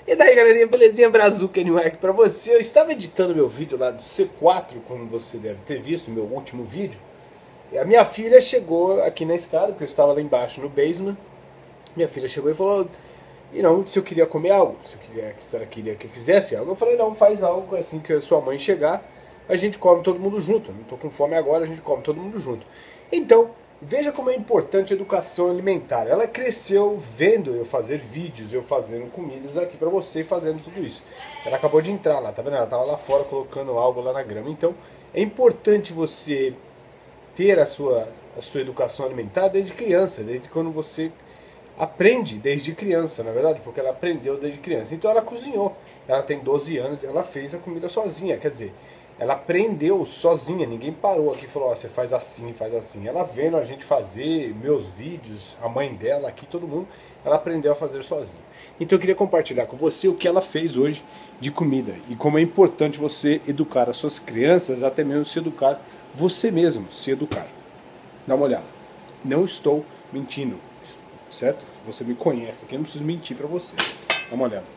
E daí, galerinha, belezinha? Brazuca Anywhere aqui pra você. Eu estava editando meu vídeo lá do C4, como você deve ter visto, meu último vídeo. E a minha filha chegou aqui na escada, porque eu estava lá embaixo no basement. Minha filha chegou e falou, se eu queria comer algo, se ela queria que eu fizesse algo. Eu falei, não, faz algo assim que a sua mãe chegar, a gente come todo mundo junto. Não estou com fome agora, a gente come todo mundo junto. Então, veja como é importante a educação alimentar. Ela cresceu vendo eu fazer vídeos, eu fazendo comidas aqui pra você e fazendo tudo isso. Ela acabou de entrar lá, tá vendo? Ela tava lá fora colocando algo lá na grama. Então, é importante você ter a sua educação alimentar desde criança, desde quando você aprende desde criança, na verdade, porque ela aprendeu desde criança. Então ela cozinhou. Ela tem 12 anos, ela fez a comida sozinha, quer dizer, ela aprendeu sozinha, ninguém parou aqui e falou, ó, você faz assim, faz assim. Ela vendo a gente fazer, meus vídeos, a mãe dela aqui, todo mundo, ela aprendeu a fazer sozinha. Então eu queria compartilhar com você o que ela fez hoje de comida e como é importante você educar as suas crianças, até mesmo se educar você mesmo, se educar. Dá uma olhada. Não estou mentindo, certo? Você me conhece aqui, eu não preciso mentir pra você. Dá uma olhada.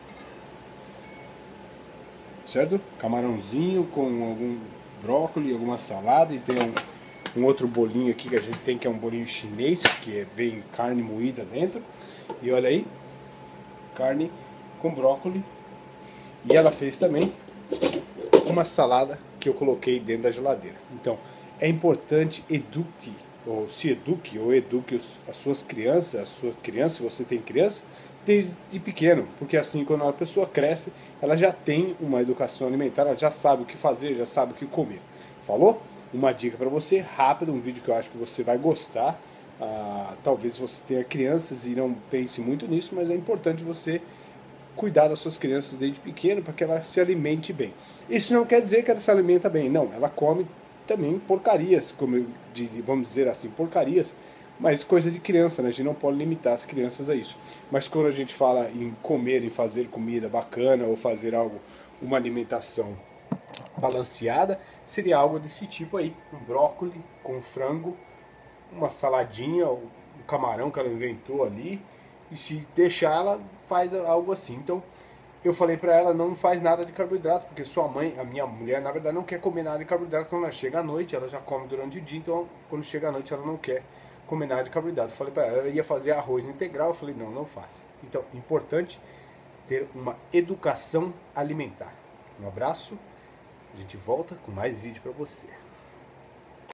Certo? Camarãozinho com algum brócolis, alguma salada e tem um outro bolinho aqui que a gente tem que é um bolinho chinês, que vem carne moída dentro. E olha aí, carne com brócolis. E ela fez também uma salada que eu coloquei dentro da geladeira. Então, é importante se eduque ou eduque as suas crianças, se você tem criança, desde pequeno, porque assim quando a pessoa cresce, ela já tem uma educação alimentar, ela já sabe o que fazer, já sabe o que comer. Falou? Uma dica para você, rápido, um vídeo que eu acho que você vai gostar. Talvez você tenha crianças e não pense muito nisso, mas é importante você cuidar das suas crianças desde pequeno para que ela se alimente bem. Isso não quer dizer que ela se alimenta bem, não, ela come também porcarias, vamos dizer assim, porcarias, mas coisa de criança, né? A gente não pode limitar as crianças a isso. Mas quando a gente fala em comer, em fazer comida bacana ou fazer algo, uma alimentação balanceada, seria algo desse tipo aí, um brócolis com frango, uma saladinha, um camarão que ela inventou ali, e se deixar ela faz algo assim. Então eu falei pra ela, não faz nada de carboidrato, porque sua mãe, a minha mulher, na verdade não quer comer nada de carboidrato quando ela chega à noite, ela já come durante o dia, então quando chega à noite ela não quer comer nada de carboidrato. Eu falei pra ela ia fazer arroz integral, eu falei não, não faça. Então, importante ter uma educação alimentar. Um abraço, a gente volta com mais vídeo pra você.